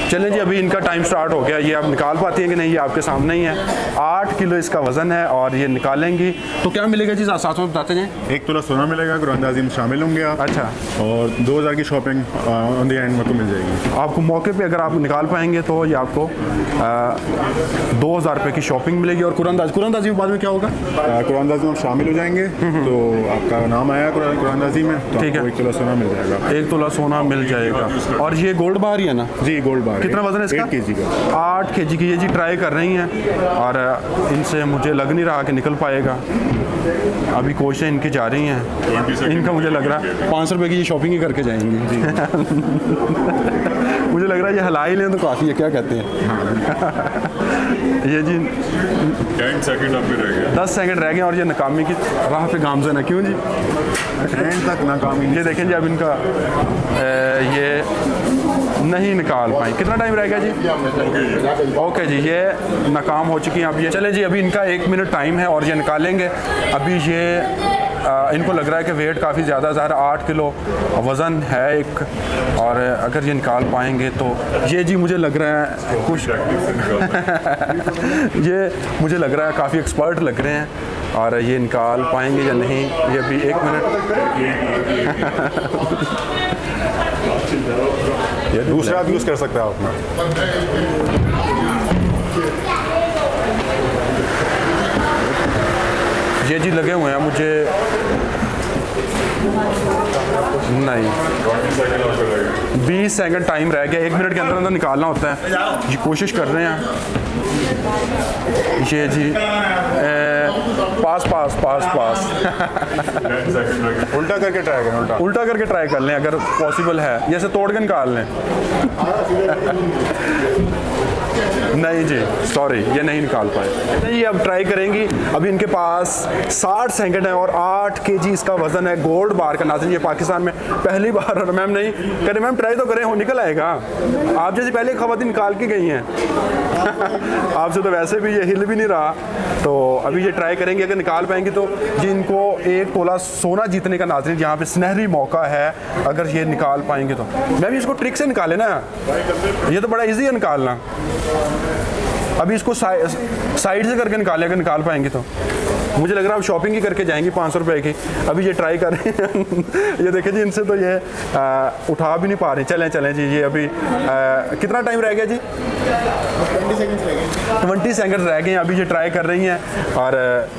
चलें जी, अभी इनका टाइम स्टार्ट हो गया। ये आप निकाल पाती हैं कि नहीं, ये आपके सामने ही है। 8 किलो इसका वज़न है और ये निकालेंगी तो क्या मिलेगा जी, साथ में बताते जाएं। 1 तोला सोना मिलेगा, कुरानदाजी में शामिल होंगे आप। अच्छा। और 2000 की शॉपिंग ऑन द एंड में मिल जाएगी आपको मौके पे। अगर आप निकाल पाएंगे तो ये आपको 2000 रुपये की शॉपिंग मिलेगी। और कुरानदाजी के बाद में क्या होगा? कुरानदाजी में आप शामिल हो जाएंगे तो आपका नाम आया कुरानदाजी में, तो ठीक है, 1 तोला सोना मिल जाएगा। 1 तोला सोना मिल जाएगा। और ये गोल्ड बार ही है ना? जी, गोल्ड बार। कितना वजन है इसका? 8 kg का। 8 kg की। ये जी ट्राई कर रही हैं और इनसे मुझे लग नहीं रहा कि निकल पाएगा। अभी कोशिशें इनकी जा रही हैं। इनका मुझे लग रहा है 500 रुपये की शॉपिंग ही करके जाएंगी जी। मुझे लग रहा है ये हिला ही लें तो काफ़ी है, क्या कहते हैं? ये जी 10 सेकंड अब भी रह गया। 10 सेकंड रह गए और ये नाकामी की राह पे गामज़न है। क्यों जी? एंड तक नाकामी। ये देखें जी, अब इनका ये नहीं निकाल पाए। कितना टाइम रह गया जी? ओके जी, ये नाकाम हो चुकी हैं। अब ये चले जी, अभी इनका 1 मिनट टाइम है और ये निकालेंगे। अभी ये इनको लग रहा है कि वेट काफ़ी ज़्यादा ज़ाहिर 8 किलो वज़न है एक, और अगर ये निकाल पाएंगे तो ये जी मुझे लग रहा है कुछ ये मुझे लग रहा है काफ़ी एक्सपर्ट लग रहे हैं और ये निकाल पाएंगे या नहीं, ये भी 1 मिनट। ये दूसरा आप यूज़ कर सकते हैं अपना। ये जी लगे हुए हैं मुझे नहीं। 20 सेकंड टाइम रह गया। 1 मिनट के अंदर अंदर निकालना होता है। ये कोशिश कर रहे हैं। ये जी पास पास पास पास। उल्टा करके ट्राई करें। उल्टा करके ट्राई कर लें अगर पॉसिबल है, जैसे तोड़ के निकाल लें। नहीं जी, सॉरी, ये नहीं निकाल पाए। नहीं, अब ट्राई करेंगी। अभी इनके पास 60 सेकंड है और 8 kg इसका वजन है। गोल्ड बार का। नाज़रीन, ये पाकिस्तान में पहली बार। मैम नहीं करें, मैम ट्राई तो करें, हो निकल आएगा। आप जैसे पहले ख़वातीन निकाल के गई हैं। आपसे तो वैसे भी ये हिल भी नहीं रहा। तो अभी ये ट्राई करेंगे, अगर निकाल पाएंगे तो जी इनको 1 तोला सोना जीतने का नाज़रीन यहाँ पे सुनहरी मौका है, अगर ये निकाल पाएंगे तो। मैम इसको ट्रिक से निकाले ना, ये तो बड़ा ईजी है निकालना। अभी इसको साइड से करके निकालें, अगर निकाल पाएंगे तो। मुझे लग रहा है अब शॉपिंग ही करके जाएंगी 500 रुपये की। अभी ये ट्राई कर रहे हैं। ये देखें जी, इनसे तो ये उठा भी नहीं पा रहे। चलें चलें जी, ये अभी कितना टाइम रह गया जी? 20 सेकंड रह गए हैं। अभी ये ट्राई कर रही हैं और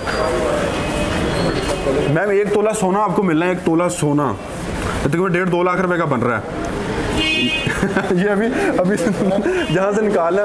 मैम 1 तोला सोना आपको मिलना है। 1 तोला सोना तकरीबन 1.5-2 लाख रुपए का बन रहा है। ये अभी जहाँ से निकाला।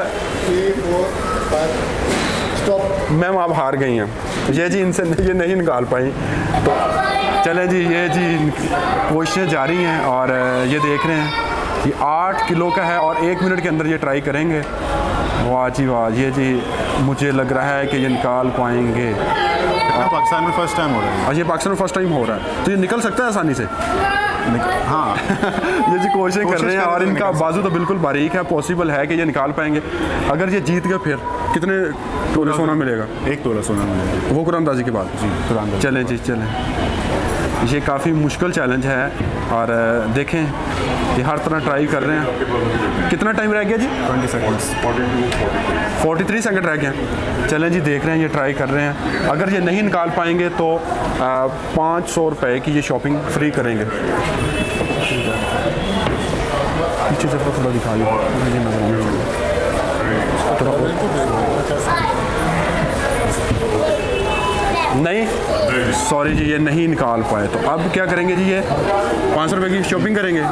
मैम आप हार गई हैं। ये जी इनसे ये नहीं निकाल पाई। तो चले जी, ये जी कोशिशें जारी हैं और ये देख रहे हैं ये 8 किलो का है और 1 मिनट के अंदर ये ट्राई करेंगे। वाह जी वाह, ये जी मुझे लग रहा है कि ये निकाल पाएंगे। पाकिस्तान में फर्स्ट टाइम हो रहा है। और ये पाकिस्तान में फर्स्ट टाइम हो रहा है, तो ये निकल सकता है आसानी से। हाँ। ये जी कोशिश कर रहे हैं और इनका बाजू तो बिल्कुल बारीक है। पॉसिबल है कि ये निकाल पाएंगे। अगर ये जीत गए फिर कितने तोले सोना मिलेगा? 1 तोला सोना मिलेगा, वो कुरानदाजी के बाद जी। कुरानदाजी। चलें जी चलें। ये काफ़ी मुश्किल चैलेंज है और देखें ये हर तरह ट्राई कर रहे हैं। कितना टाइम रह गया जी? 20 सेकंड्स। 43 सेकंड रह गए। चलें जी, देख रहे हैं ये ट्राई कर रहे हैं। अगर ये नहीं निकाल पाएंगे तो 500 रुपये की ये शॉपिंग फ्री करेंगे। पीछे से थोड़ा दिखा नहीं, सॉरी जी, ये नहीं निकाल पाए। तो अब क्या करेंगे जी? ये 500 रुपये की शॉपिंग करेंगे।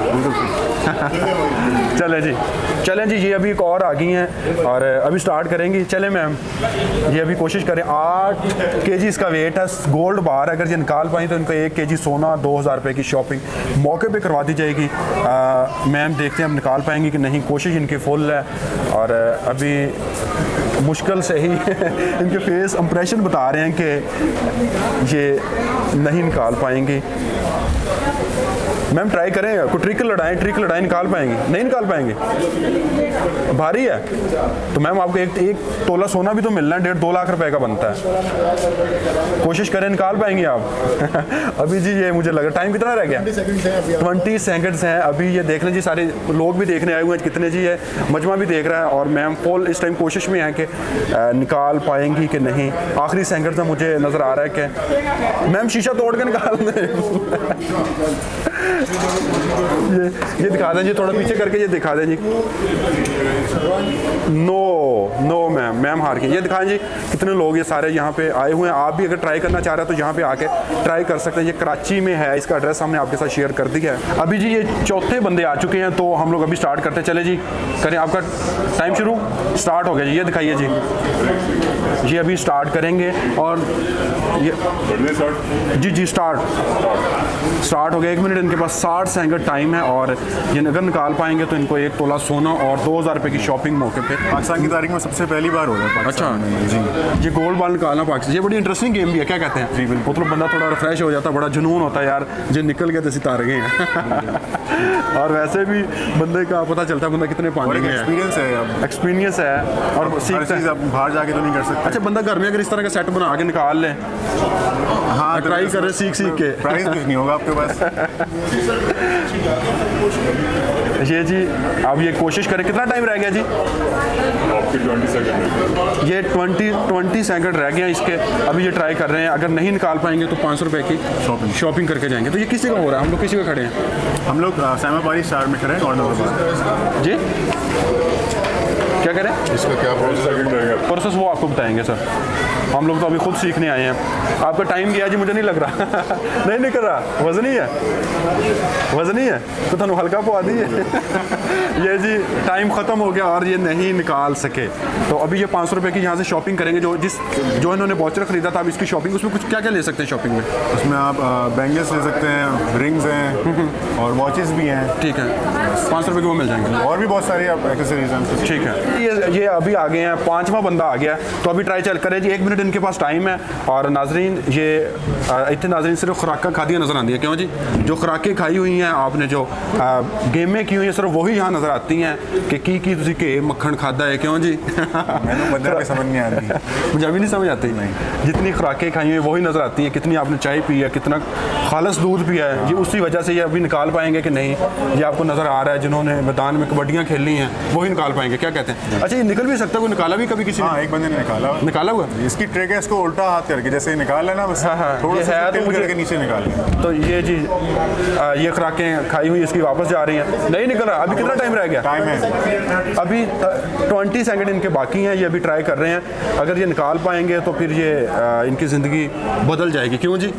चलें जी चलें जी, ये अभी एक और आ गई हैं और अभी स्टार्ट करेंगी। चलें मैम, ये अभी कोशिश करें। 8 kg इसका वेट है। गोल्ड बार अगर ये निकाल पाई तो इनको 1 kg सोना, 2000 रुपये की शॉपिंग मौके पे करवा दी जाएगी। मैम देखते हैं हम निकाल पाएंगे कि नहीं। कोशिश इनकी फुल है और अभी मुश्किल से ही इनके फेस इंप्रेशन बता रहे हैं कि ये नहीं निकाल पाएंगे। मैम ट्राई करें, कोई ट्रिक लड़ाएं, निकाल पाएंगे? नहीं निकाल पाएंगे, भारी है। तो मैम आपको एक तोला सोना भी तो मिलना है, 1.5-2 लाख रुपए का बनता है। कोशिश करें, निकाल पाएंगे आप? अभी जी ये मुझे लगा टाइम कितना रह गया? 20 सेकंड्स हैं अभी। ये देख लें जी, सारे लोग भी देखने आए हुए हैं कितने जी है, मजमा भी देख रहा है, और मैम फुल इस टाइम कोशिश में है कि निकाल पाएंगी कि नहीं। आखिरी सेकंड में मुझे नज़र आ रहा है कि मैम शीशा तोड़ के निकाल दें। ये दिखा दें जी, थोड़ा पीछे करके ये दिखा दें जी। नो मैम हार के। ये दिखाएं जी, कितने लोग ये सारे यहाँ पे आए हुए हैं। आप भी अगर ट्राई करना चाह रहे हैं तो यहाँ पे आके ट्राई कर सकते हैं। ये कराची में है, इसका एड्रेस हमने आपके साथ शेयर कर दिया है। अभी जी ये चौथे बंदे आ चुके हैं, तो हम लोग अभी स्टार्ट करते हैं। चले जी करें, आपका टाइम शुरू स्टार्ट हो गया जी। ये दिखाइए जी, ये अभी स्टार्ट करेंगे और ये जी स्टार्ट हो गया। 1 मिनट इनके पास 60 सेकंड टाइम है, और ये अगर निकाल पाएंगे तो इनको 1 तोला सोना और 2000 रुपये की शॉपिंग मौके पे। पाकिस्तान की तारीख में सबसे पहली बार हो रहा है। अच्छा जी, ये गोल्ड बाल निकालना पाकिस्तान, ये बड़ी इंटरेस्टिंग गेम भी है, क्या कहते हैं? जी बिल्कुल। मतलब बंदा थोड़ा रिफ्रेश हो जाता है, बड़ा जुनून होता है यार, जो निकल गए तो सितारे गए हैं। और वैसे भी बंदे का पता चलता है बंदा कितने पानी में है। एक्सपीरियंस है और सीखता है। आप बाहर जाके तो नहीं कर सकते। अच्छा, बंदा घर में अगर इस तरह का सेट बना के निकाल ले, हाँ ट्राई कर रहे सीख के, प्राइस कुछ नहीं होगा आपके पास। ये जी अब ये कोशिश करें। कितना टाइम रह गया जी? आपके 20 सेकंड। ये 20 सेकंड रह गए हैं इसके। अभी ये ट्राई कर रहे हैं, अगर नहीं निकाल पाएंगे तो 500 रुपये की शॉपिंग करके जाएंगे। तो ये किसी का हो रहा है? हम लोग किसी का खड़े हैं? हम लोग सैमा पारी स्टार में खड़े हैं, और जी क्या करें? इसका क्या प्रोसेस रहेगा? प्रोसेस वो आपको बताएंगे सर। हम लोग तो अभी खुद सीखने आए हैं। आपका टाइम गया जी, मुझे नहीं लग रहा। नहीं निकल रहा, वजन ही है तो तुम हल्का पवा दी है। ये जी टाइम ख़त्म हो गया और ये नहीं निकाल सके। तो अभी ये 500 रुपये की यहाँ से शॉपिंग करेंगे। जो इन्होंने वाचर ख़रीदा था, अब इसकी शॉपिंग, उसमें कुछ क्या क्या ले सकते हैं शॉपिंग में? उसमें आप बैंगल्स ले सकते हैं, रिंग्स हैं और वॉचेस भी हैं। ठीक है, 500 रुपये के वो मिल जाएंगे। और भी बहुत सारी एक्सेसरीज हैं। ठीक है, ये अभी आ गए हैं, 5वां बंदा आ गया। तो अभी ट्राई चल करें जी, 1 मिनट इनके पास टाइम है। और नाजरीन ये इतने नाजरीन सिर्फ खुराक खादियाँ नज़र आती हैं। क्यों जी? जो खुराकें खाई हुई हैं आपने, जो गेमें की हुई हैं, सिर्फ वही यहाँ नज़र आती हैं कि तुसी के मक्खन खाता है। क्यों जी? मैंने समझ नहीं आती, मुझे अभी नहीं समझ आती। नहीं, जितनी खुराकें खाई हुई हैं वही नज़र आती हैं। कितनी आपने चाय पी है, कितना खालस दूध पिया है, ये उसी वजह से ये अभी निकाल पाएंगे कि नहीं, ये आपको नज़र आ रहा है। जिन्होंने मैदान में कबड्डियाँ खेली हैं वही निकाल पाएंगे। क्या कहते हैं? अच्छा, ये निकल भी सकता है, कोई निकाला भी कभी किसी ने? हाँ, एक बंदे ने निकाला हुआ। इसकी ट्रिक है, इसको उल्टा हाथ करके जैसे निकाल लेना, बस थोड़ा सा तो मुझे करके नीचे निकाल। तो ये जी ये खुराकें खाई हुई इसकी वापस जा रही हैं, नहीं निकल रहा। अभी कितना टाइम रह गया? टाइम है अभी 20 सेकंड इनके बाकी हैं। ये अभी ट्राई कर रहे हैं। अगर ये निकाल पाएंगे तो फिर ये इनकी ज़िंदगी बदल जाएगी। क्यों जी?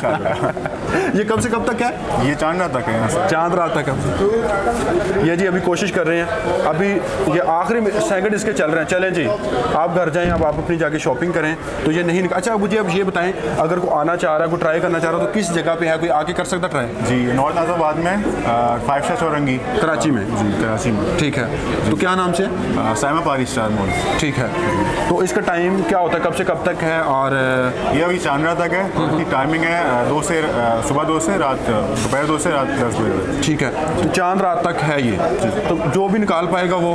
ये कब से कब तक है? ये चांद रात तक है, चांद रात तक है। ये जी अभी कोशिश कर रहे हैं। अभी ये आखिरी सेकंड इसके चल रहे हैं। चलें जी, आप घर जाएं, अब आप अपनी जाके शॉपिंग करें। तो ये नहीं अच्छा, मुझे अब ये बताएं, अगर कोई आना चाह रहा है, कोई ट्राई करना चाह रहा है, तो किस जगह पे है, कोई आके कर सकता ट्राई? जी, नॉर्थ आज़ाबाद में 5 स्टार चौरंगी, कराची में। जी, कराची में। ठीक है, तो क्या नाम से? सैमा पारी स्टार मॉल। ठीक है, तो इसका टाइम क्या होता है, कब से कब तक है? और ये अभी चांद रात तक है। इसकी टाइमिंग है सुबह 2 से दोपहर 2 से रात 10 बजे। ठीक है, तो चांद रात तक है ये। तो जो भी निकाल पाएगा वो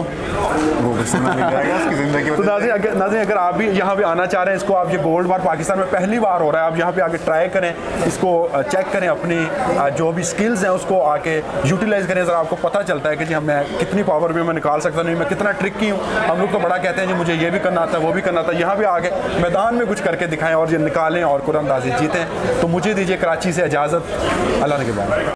जाएगा उसकी ज़िंदगी। तो नाज़रीन अगर आप भी यहाँ पे आना चाह रहे हैं, इसको आप, ये गोल्ड बार पाकिस्तान में पहली बार हो रहा है, आप यहाँ पे आके ट्राई करें, इसको चेक करें, अपनी जो भी स्किल्स हैं उसको आके यूटिलाइज करें। ज़रा आपको पता चलता है कि जी मैं कितनी पावर भी मैं निकाल सकता नहीं, मैं कितना ट्रिकी हूँ। हम लोग तो बड़ा कहते हैं जी मुझे ये भी करना आता है, वो भी करना आता है। यहाँ पे आके मैदान में कुछ करके दिखाएं और ये निकालें और कुरान अंदाज़ी जीतें। तो मुझे दीजिए कराची से इजाज़त। अल्लाह के बाद।